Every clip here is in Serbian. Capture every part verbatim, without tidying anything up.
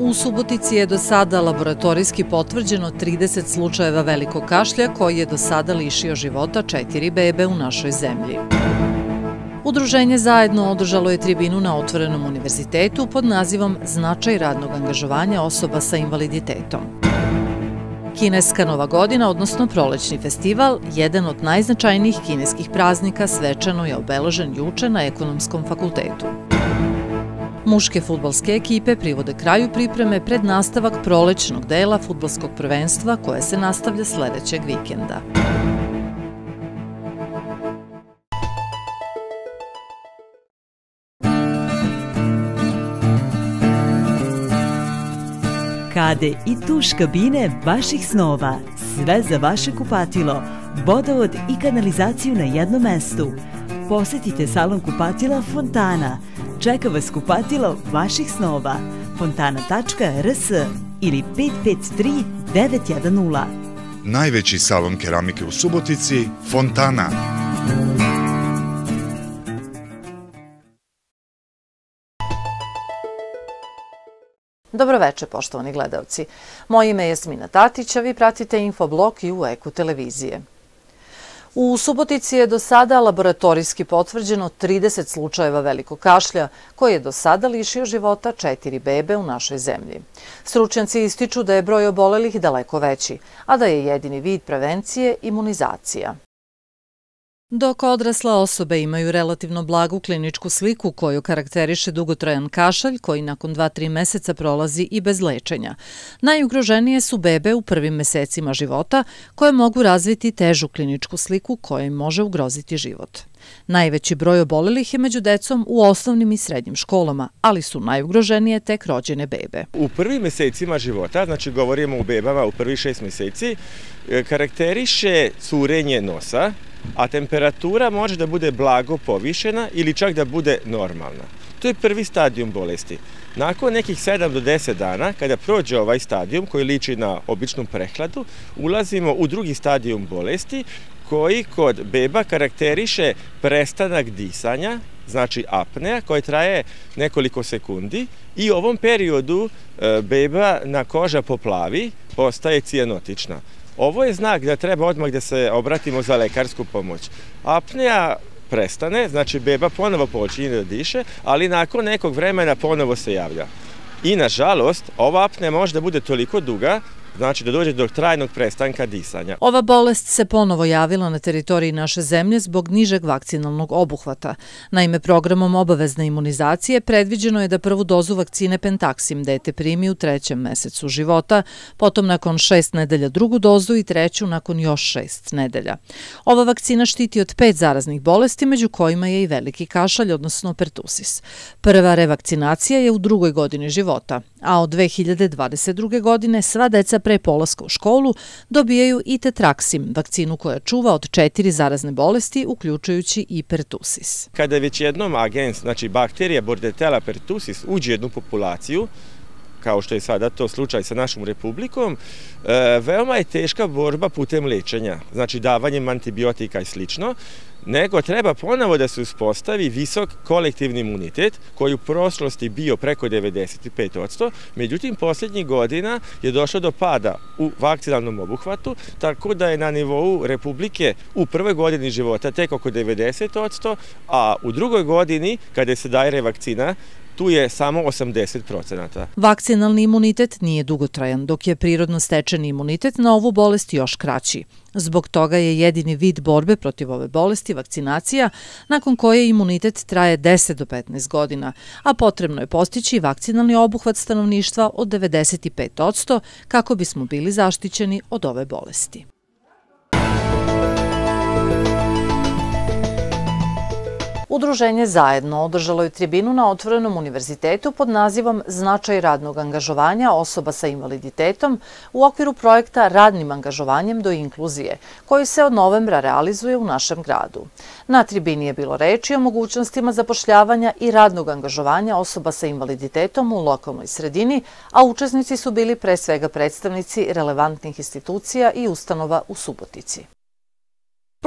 U Subotici je do sada laboratorijski potvrđeno trideset slučajeva velikog kašlja koji je do sada lišio života četiri bebe u našoj zemlji. Udruženje Zajedno održalo je tribinu na Otvorenom univerzitetu pod nazivom Značaj radnog angažovanja osoba sa invaliditetom. Kineska Nova godina, odnosno prolećni festival, jedan od najznačajnijih kineskih praznika, svečano je obeležen juče na Ekonomskom fakultetu. Muške fudbalske ekipe privode kraju pripreme pred nastavak prolećnog dela fudbalskog prvenstva koje se nastavlja sledećeg vikenda. Kade i tuš kabine vaših snova, sve za vaše kupatilo, vodovod i kanalizaciju na jednom mestu. Posetite salon kupatila Fontana. Čeka vas kupatilo vaših snova. fontana tačka r s ili pet pet tri devet jedan nula. Najveći salon keramike u Subotici, Fontana. Dobroveče, poštovani gledalci. Moje ime je Jasmina Tatić, a vi pratite Infoblog i u Eku televizije. U Subotici je do sada laboratorijski potvrđeno trideset slučajeva velikog kašlja, koji je do sada lišio života četiri bebe u našoj zemlji. Stručnjaci ističu da je broj obolelih daleko veći, a da je jedini vid prevencije imunizacija. Dok odrasle osobe imaju relativno blagu kliničku sliku koju karakteriše dugotrajan kašalj koji nakon dva do tri meseca prolazi i bez lečenja, najugroženije su bebe u prvim mesecima života koje mogu razviti težu kliničku sliku koja im može ugroziti život. Najveći broj obolelih je među decom u osnovnim i srednjim školama, ali su najugroženije tek rođene bebe. U prvim mesecima života, znači govorimo o bebama u prvih šest meseci, karakteriše curenje nosa, a temperatura može da bude blago povišena ili čak da bude normalna. To je prvi stadijum bolesti. Nakon nekih sedam do deset dana, kada prođe ovaj stadijum koji liči na običnu prehladu, ulazimo u drugi stadijum bolesti koji kod beba karakteriše prestanak disanja, znači apnea, koja traje nekoliko sekundi i u ovom periodu beba na koža poplavi, postaje cijanotična. Ovo je znak da treba odmah da se obratimo za lekarsku pomoć. Apnea prestane, znači beba ponovo počinje da diše, ali nakon nekog vremena ponovo se javlja. I nažalost, ova apnea može da bude toliko duga, znači da dođe do trajnog prestanka disanja. Ova bolest se ponovo javila na teritoriji naše zemlje zbog nižeg vakcinalnog obuhvata. Naime, programom obavezne imunizacije predviđeno je da prvu dozu vakcine Pentaksim dete primi u trećem mesecu života, potom nakon šest nedelja drugu dozu i treću nakon još šest nedelja. Ova vakcina štiti od pet zaraznih bolesti, među kojima je i veliki kašalj, odnosno pertusis. Prva revakcinacija je u drugoj godini života, a od dve hiljade dvadeset druge. godine sva deca pre polaska u školu dobijaju i Tetraksim, vakcinu koja čuva od četiri zarazne bolesti, uključujući i pertusis. Kada već jednom agens, znači bakterija Bordetella pertussis, uđe u jednu populaciju, kao što je sada to slučaj sa našom republikom, veoma je teška borba putem lečenja, znači davanjem antibiotika i slično, nego treba ponovo da se uspostavi visok kolektivni imunitet koji u prošlosti bio preko devedeset pet posto, međutim posljednjih godina je došlo do pada u vakcinalnom obuhvatu, tako da je na nivou Republike u prvoj godini života tek oko devedeset posto, a u drugoj godini kada se daje revakcina, tu je samo osamdeset procenata. Vakcinalni imunitet nije dugotrajan, dok je prirodno stečeni imunitet na ovu bolest još kraći. Zbog toga je jedini vid borbe protiv ove bolesti vakcinacija, nakon koje imunitet traje deset do petnaest godina, a potrebno je postići vakcinalni obuhvat stanovništva od devedeset pet posto kako bismo bili zaštićeni od ove bolesti. Udruženje Zajedno održalo je tribinu na Otvorenom univerzitetu pod nazivom Značaj radnog angažovanja osoba sa invaliditetom u okviru projekta Radnim angažovanjem do inkluzije, koji se od novembra realizuje u našem gradu. Na tribini je bilo reči o mogućnostima zapošljavanja i radnog angažovanja osoba sa invaliditetom u lokalnoj sredini, a učesnici su bili pre svega predstavnici relevantnih institucija i ustanova u Subotici.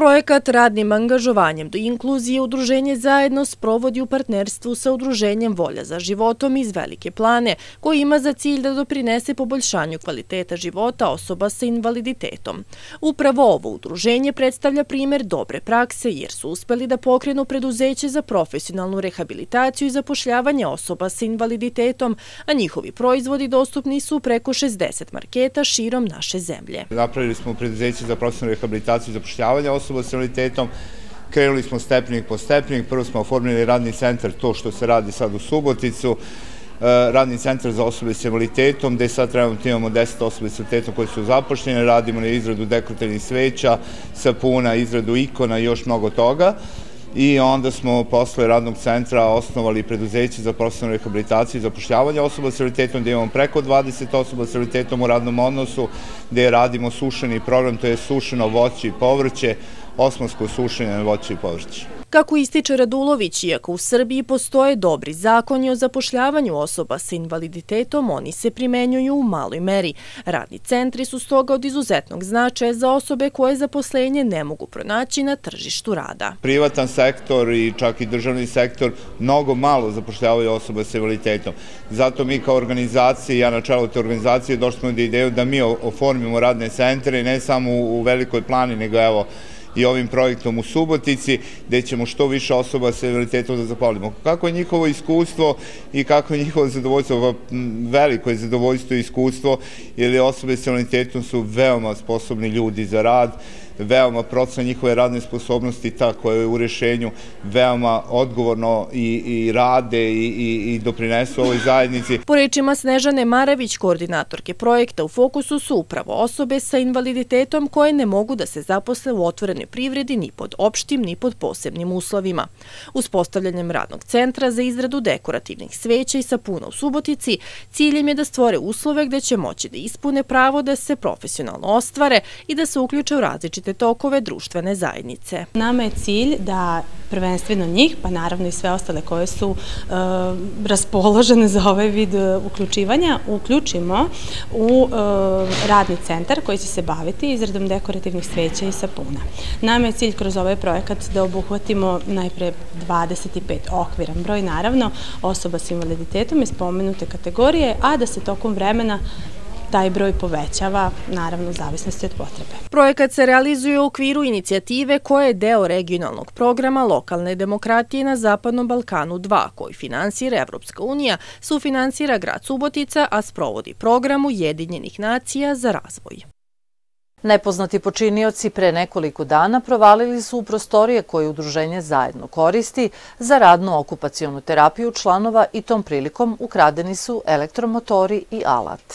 Projekat radnim angažovanjem do inkluzije udruženje zajedno sprovodi u partnerstvu sa udruženjem Volja za životom iz Velike Plane, koji ima za cilj da doprinese poboljšanju kvaliteta života osoba sa invaliditetom. Upravo ovo udruženje predstavlja primer dobre prakse jer su uspeli da pokrenu preduzeće za profesionalnu rehabilitaciju i zapošljavanje osoba sa invaliditetom, a njihovi proizvodi dostupni su preko šezdeset marketa širom naše zemlje. Napravili smo preduzeće za profesionalnu rehabilitaciju i zapošljavanje osoba sa invaliditetom. Krenuli smo stepenik po stepenik. Prvo smo oformili radni centar, to što se radi sad u Suboticu, radni centar za osobe sa invaliditetom, gde sad trenutno imamo deset osobe sa invaliditetom koji su zapošljene, radimo na izradu dekorativnih sveća, sapuna, izradu ikona i još mnogo toga. I onda smo posle radnog centra osnovali preduzeće za profesionalnu rehabilitaciju i zapošljavanje osoba sa invaliditetom, gde imamo preko dvadeset osoba sa invaliditetom u radnom odnosu, gde radimo sušeni program, to je sušeno voće i povrće, osmonsko sušenje voće i povrće. Kako ističe Radulović, iako u Srbiji postoje dobri zakoni o zapošljavanju osoba sa invaliditetom, oni se primenjuju u maloj meri. Radni centri su stoga od izuzetnog značaja za osobe koje zaposlenje ne mogu pronaći na tržištu rada. Privatan sektor i čak i državni sektor mnogo malo zapošljavaju osobe sa invaliditetom. Zato mi kao organizacija, ja na čelu te organizacije, došli smo do ideju da mi oformimo radne centre, ne samo u Velikoj Plani, nego evo i ovim projektom u Subotici, gde ćemo što više osoba sa invaliditetom da zaposlimo. Kako je njihovo iskustvo i kako je njihovo zadovoljstvo, veliko je zadovoljstvo i iskustvo, jer osobe sa invaliditetom su veoma sposobni ljudi za rad, veoma procena njihove radne sposobnosti, ta koja je u rešenju veoma odgovorno i rade i doprinesu ovoj zajednici. Po rečima Snežane Maravić, koordinatorke projekta, u fokusu su upravo osobe sa invaliditetom koje ne mogu da se zaposle u otvorenoj privredi ni pod opštim ni pod posebnim uslovima. Uspostavljanjem radnog centra za izradu dekorativnih sveća i sapuna u Subotici, ciljem je da stvore uslove gde će moći da ispune pravo da se profesionalno ostvare i da se uključe u različite tokove društvene zajednice. Nama je cilj da prvenstveno njih, pa naravno i sve ostale koje su raspoložene za ovaj vid uključivanja, uključimo u radni centar koji će se baviti izradom dekorativnih sveća i sapuna. Nama je cilj kroz ovaj projekat da obuhvatimo najpre dvadeset pet okviran broj, naravno, osoba sa invaliditetom iz pomenute kategorije, a da se tokom vremena taj broj povećava, naravno, u zavisnosti od potrebe. Projekat se realizuje u okviru inicijative koja je deo regionalnog programa lokalne demokratije na Zapadnom Balkanu dva, koji finansira Evropska unija, sufinansira grad Subotica, a sprovodi program Ujedinjenih nacija za razvoj. Nepoznati počinioci pre nekoliko dana provalili su u prostorije koje udruženje zajedno koristi za radno-okupacionu terapiju članova i tom prilikom ukradeni su elektromotori i alat.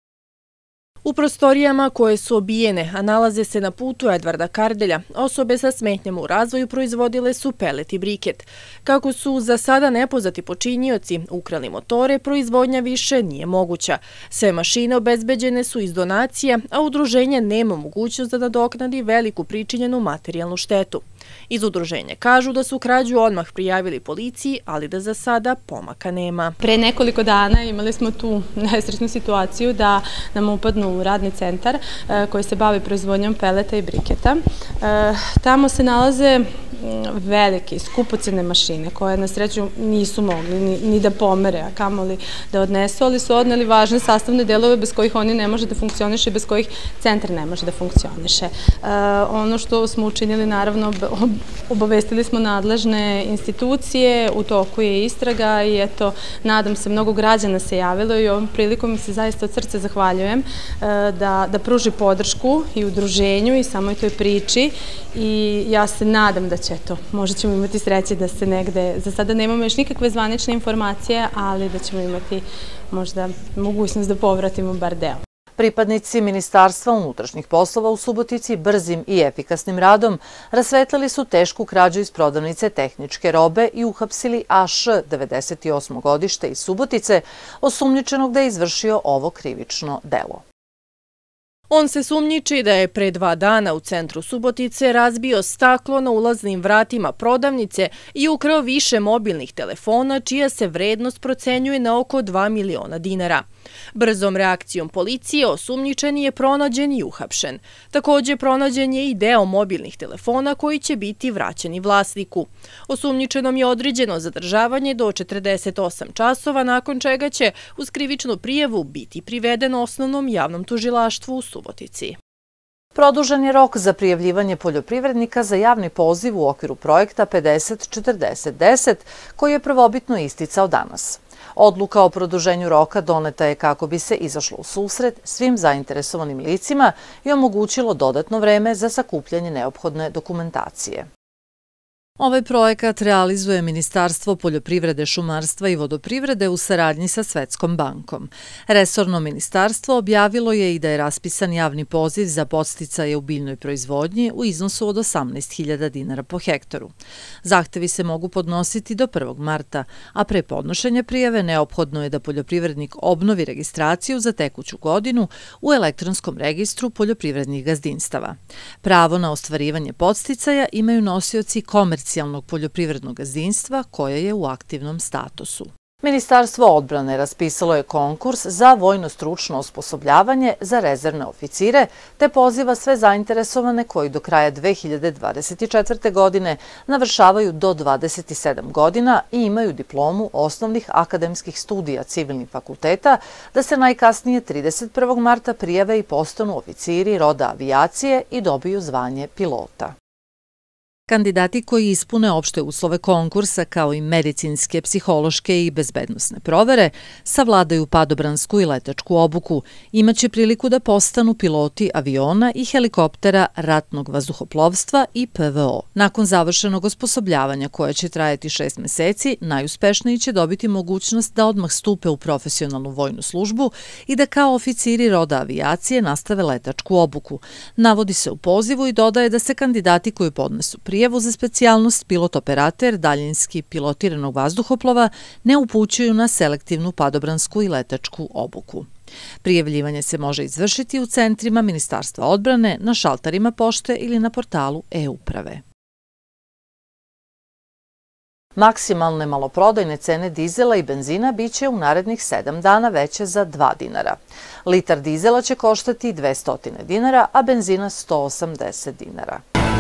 U prostorijama koje su obijene, a nalaze se na putu Edvarda Kardelja, osobe sa smetnjama u razvoju proizvodile su pelet i briket. Kako su za sada nepoznati počinioci ukrali motore, proizvodnja više nije moguća. Sve mašine obezbeđene su iz donacija, a udruženje nema mogućnost da nadoknadi veliku pričinjenu materijalnu štetu. Iz udruženja kažu da su krađu odmah prijavili policiji, ali da za sada pomaka nema. Pre nekoliko dana imali smo tu nesrećnu situaciju da nam upadnu u radni centar koji se bavi proizvodnjom peleta i briketa. Tamo se nalaze velike, skupocene mašine koje na sreću nisu mogli ni da pomere, a kamoli da odnesu, ali su odneli važne sastavne delove bez kojih oni ne može da funkcioniše i bez kojih centar ne može da funkcioniše. Ono što smo učinili, naravno, obavestili smo nadležne institucije, u toku je istraga i eto, nadam se, mnogo građana se javilo i ovom prilikom mi se zaista od srca zahvaljujem da pruži podršku i udruženju i samoj toj priči i ja se nadam da će, eto, možda ćemo imati sreće da se negde, za sada nemamo još nikakve zvanične informacije, ali da ćemo imati možda mogućnost da povratimo bar deo. Pripadnici Ministarstva unutrašnjih poslova u Subotici brzim i efikasnim radom rasvetlili su tešku krađu iz prodavnice tehničke robe i uhapsili A Š, devedeset osmo godište iz Subotice, osumnjičenog da je izvršio ovo krivično delo. On se sumnjiči da je pre dva dana u centru Subotice razbio staklo na ulaznim vratima prodavnice i ukrao više mobilnih telefona čija se vrednost procenjuje na oko dva miliona dinara. Brzom reakcijom policije osumnjičeni je pronađen i uhapšen. Također pronađen je i deo mobilnih telefona koji će biti vraćeni vlasniku. Osumnjičenom je određeno zadržavanje do četrdeset osam časova, nakon čega će uz krivičnu prijavu biti priveden osnovnom javnom tužilaštvu u Subotici. Produžen je rok za prijavljivanje poljoprivrednika za javni poziv u okviru projekta pedeset četrdeset deset, koji je prvobitno isticao danas. Odluka o produženju roka doneta je kako bi se izašlo u susret svim zainteresovanim licima i omogućilo dodatno vreme za sakupljanje neophodne dokumentacije. Ovaj projekat realizuje Ministarstvo poljoprivrede, šumarstva i vodoprivrede u saradnji sa Svetskom bankom. Resorno ministarstvo objavilo je i da je raspisan javni poziv za podsticaje u biljnoj proizvodnji u iznosu od osamnaest hiljada dinara po hektaru. Zahtevi se mogu podnositi do prvog marta, a pre podnošenja prijave neophodno je da poljoprivrednik obnovi registraciju za tekuću godinu u elektronskom registru poljoprivrednih gazdinstava. Pravo na ostvarivanje podsticaja imaju nosioci komercijalnih komercijalnog poljoprivrednog gazdinstva koje je u aktivnom statusu. Ministarstvo odbrane raspisalo je konkurs za vojno-stručno osposobljavanje za rezervne oficire, te poziva sve zainteresovane koji do kraja dve hiljade dvadeset četvrte. godine navršavaju do dvadeset sedam godina i imaju diplomu osnovnih akademskih studija civilnih fakulteta, da se najkasnije trideset prvog marta prijave i postanu oficiri roda avijacije i dobiju zvanje pilota. Kandidati koji ispune opšte uslove konkursa kao i medicinske, psihološke i bezbednosne provere savladaju padobransku i letačku obuku, imaće priliku da postanu piloti aviona i helikoptera ratnog vazduhoplovstva i P V O. Nakon završenog osposobljavanja koje će trajati šest meseci, najuspešniji će dobiti mogućnost da odmah stupe u profesionalnu vojnu službu i da kao oficiri roda avijacije nastave letačku obuku. Navodi se u pozivu i dodaje da se kandidati koji podnesu prijavu za specijalnost pilot-operater daljinski pilotiranog vazduhoplova ne upućuju na selektivnu padobransku i letačku obuku. Prijavljivanje se može izvršiti u centrima Ministarstva odbrane, na šalterima pošte ili na portalu e-uprave. Maksimalne maloprodajne cene dizela i benzina biće u narednih sedam dana veće za dva dinara. Litar dizela će koštati dvesta dinara, a benzina sto osamdeset dinara.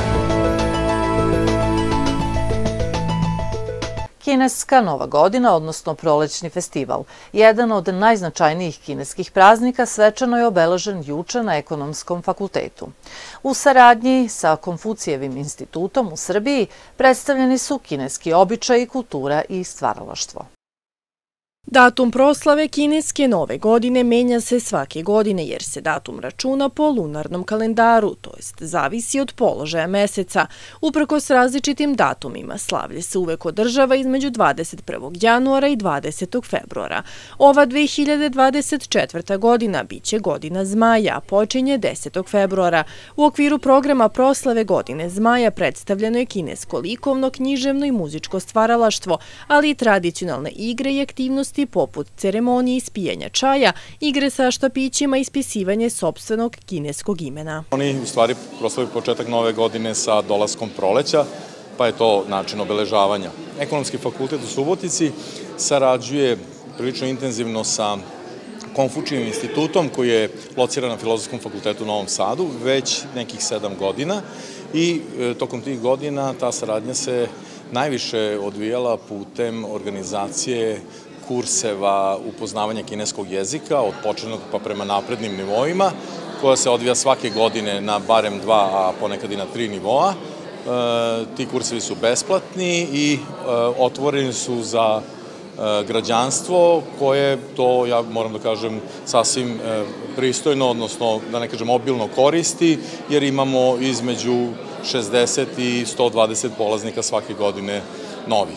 Kineska Nova godina, odnosno prolećni festival, jedan od najznačajnijih kineskih praznika, svečano je obeležen juče na Ekonomskom fakultetu. U saradnji sa Konfucijevim institutom u Srbiji predstavljeni su kineski običaji, kultura i stvaralaštvo. Datum proslave kineske nove godine menja se svake godine jer se datum računa po lunarnom kalendaru, to jest zavisi od položaja meseca. Uprkos različitim datumima, slavlje se uvek održava između dvadeset prvog januara i dvadesetog februara. Ova dve hiljade dvadeset četvrta. godina biće godina Zmaja, a počinje desetog februara. U okviru programa proslave godine Zmaja predstavljeno je kinesko likovno, književno i muzičko stvaralaštvo, ali i tradicionalne igre i aktivnosti poput ceremonije ispijanja čaja, igre sa štapićima i ispisivanje sopstvenog kineskog imena. Oni u stvari proslavi početak nove godine sa dolaskom proleća, pa je to način obeležavanja. Ekonomski fakultet u Subotici sarađuje prilično intenzivno sa Konfučijevim institutom koji je lociran na Filozofskom fakultetu u Novom Sadu već nekih sedam godina i tokom tih godina ta saradnja se najviše odvijala putem organizacije kurseva upoznavanja kineskog jezika od početnog pa prema naprednim nivoima, koja se odvija svake godine na barem dva, a ponekad i na tri nivoa. Ti kursevi su besplatni i otvoreni su za građanstvo koje to, ja moram da kažem, sasvim pristojno, odnosno da ne kažem obilno koristi, jer imamo između šezdeset i sto dvadeset polaznika svake godine novih.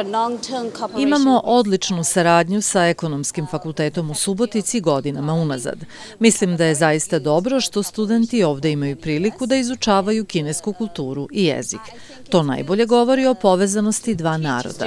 Imamo odličnu saradnju sa Ekonomskim fakultetom u Subotici godinama unazad. Mislim da je zaista dobro što studenti ovde imaju priliku da izučavaju kinesku kulturu i jezik. To najbolje govori o povezanosti dva naroda.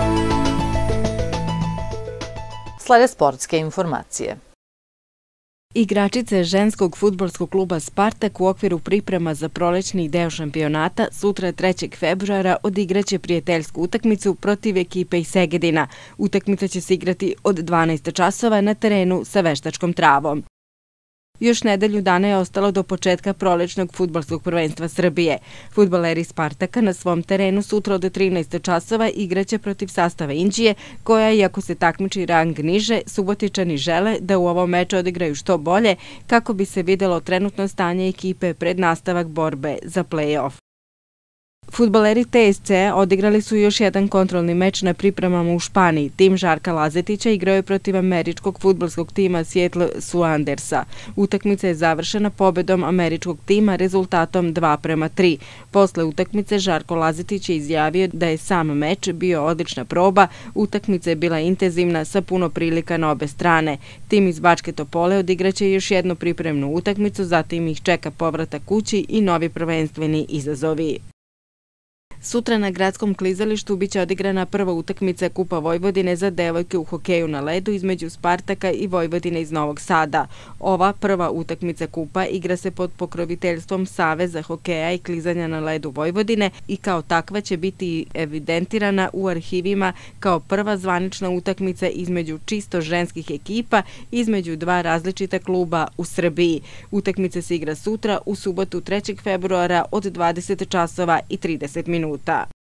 Slede sportske informacije. Igračice ženskog fudbalskog kluba Spartak u okviru priprema za prolećni deo šampionata sutra trećeg februara odigraće prijateljsku utakmicu protiv ekipe iz Segedina. Utakmica će se igrati od dvanaest časova na terenu sa veštačkom travom. Još nedelju dana je ostalo do početka prolećnog fudbalskog prvenstva Srbije. Fudbaleri Spartaka na svom terenu sutra od trinaest časova igraće protiv sastava Inđije, koja, iako se takmiči rang niže, Subotičani žele da u ovom meču odigraju što bolje kako bi se videlo trenutno stanje ekipe pred nastavak borbe za play-off. Fudbaleri T S C odigrali su još jedan kontrolni meč na pripremama u Španiji. Tim Žarka Lazetića igrao je protiv američkog fudbalskog tima Seattle Soundersa. Utakmica je završena pobedom američkog tima rezultatom dva prema tri. Posle utakmice Žarko Lazetić je izjavio da je sam meč bio odlična proba, utakmica je bila intenzivna sa puno prilika na obe strane. Tim iz Bačke Topole odigraće još jednu pripremnu utakmicu, zatim ih čeka povratak kući i novi prvenstveni izazovi. Sutra na gradskom klizalištu biće odigrana prva utakmica Kupa Vojvodine za devojke u hokeju na ledu između Spartaka i Vojvodine iz Novog Sada. Ova prva utakmica Kupa igra se pod pokroviteljstvom Saveza hokeja i klizanja na ledu Vojvodine i kao takva će biti evidentirana u arhivima kao prva zvanična utakmica između čisto ženskih ekipa između dva različita kluba u Srbiji. Utakmica se igra sutra u subotu trećeg februara od dvadeset časova i trideset minuta.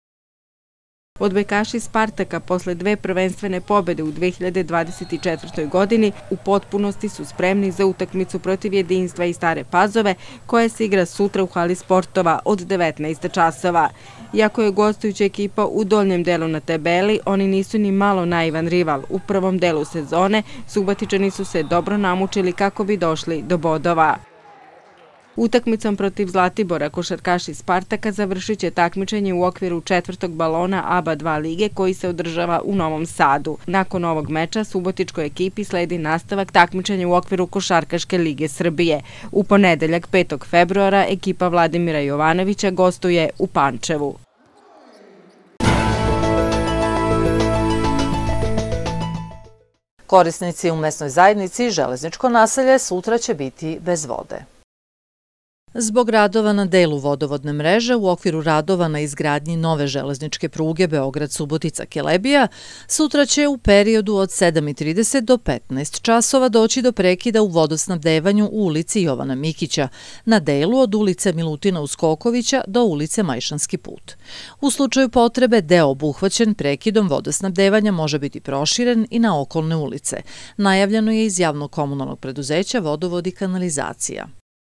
Odbojkaši Spartaka posle dve prvenstvene pobede u dve hiljade dvadeset četvrtoj godini u potpunosti su spremni za utakmicu protiv Jedinstva i Stare Pazove koja se igra sutra u hali sportova od devetnaest časova. Iako je gostujuća ekipa u donjem delu na tabeli, oni nisu ni malo naivan rival. U prvom delu sezone Subotičani su se dobro namučili kako bi došli do bodova. Utakmicom protiv Zlatibora košarkaši Spartaka završit će takmičenje u okviru četvrtog balona A B A dva lige koji se održava u Novom Sadu. Nakon ovog meča subotičkoj ekipi sledi nastavak takmičenja u okviru Košarkaške lige Srbije. U ponedeljak petog februara ekipa Vladimira Jovanovića gostuje u Pančevu. Korisnici u mesnoj zajednici Železničko naselje sutra će biti bez vode. Zbog radova na delu vodovodne mreže u okviru radova na izgradnji nove železničke pruge Beograd-Subotica-Kelebija, sutra će u periodu od sedam i trideset do petnaest časova doći do prekida u vodosnabdevanju u ulici Jovana Mikića, na delu od ulice Milutina Uskokovića do ulice Majšanski put. U slučaju potrebe, deo obuhvaćen prekidom vodosnabdevanja može biti proširen i na okolne ulice. Najavljeno je iz javnog komunalnog preduzeća Vodovod i kanalizacija.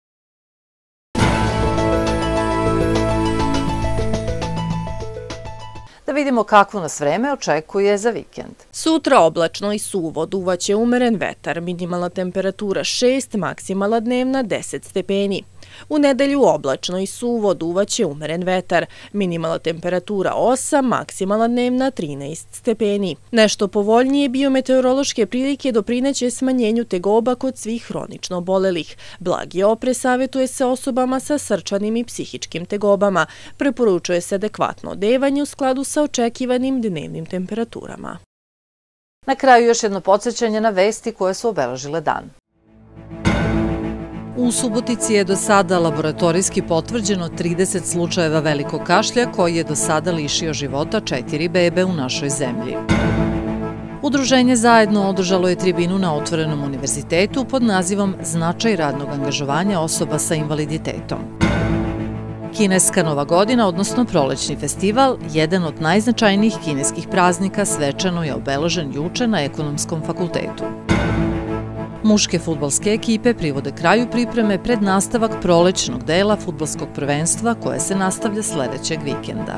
Da vidimo kakvo nas vreme očekuje za vikend. Sutra oblačno i suvo, duvaće umeren vetar, minimalna temperatura šest, maksimalna dnevna deset stepeni. U nedelju oblačno i suvo, duvaće umeren vetar, minimalna temperatura osam, maksimalna dnevna trinaest stepeni. Nešto povoljnije biometeorološke prilike doprineće smanjenju tegoba kod svih hronično obolelih. Blagi oprez savjetuje se osobama sa srčanim i psihičkim tegobama. Preporučuje se adekvatno odevanje u skladu sa očekivanim dnevnim temperaturama. Na kraju još jedno podsjećanje na vesti koje su obeležile dan. U Subotici je do sada laboratorijski potvrđeno trideset slučajeva velikog kašlja koji je do sada lišio života četiri bebe u našoj zemlji. Udruženje Zajedno održalo je tribinu na Otvorenom univerzitetu pod nazivom Značaj radnog angažovanja osoba sa invaliditetom. Kineska Nova godina, odnosno prolećni festival, jedan od najznačajnijih kineskih praznika, svečano je obeležen juče na Ekonomskom fakultetu. Muške fudbalske ekipe privode kraju pripreme pred nastavak prolećnog dela fudbalskog prvenstva koje se nastavlja sledećeg vikenda.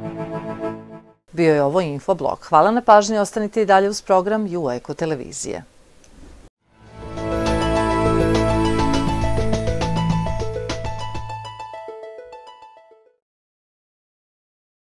Bio je ovo Infoblog. Hvala na pažnji, ostanite i dalje uz program U Eko televizije.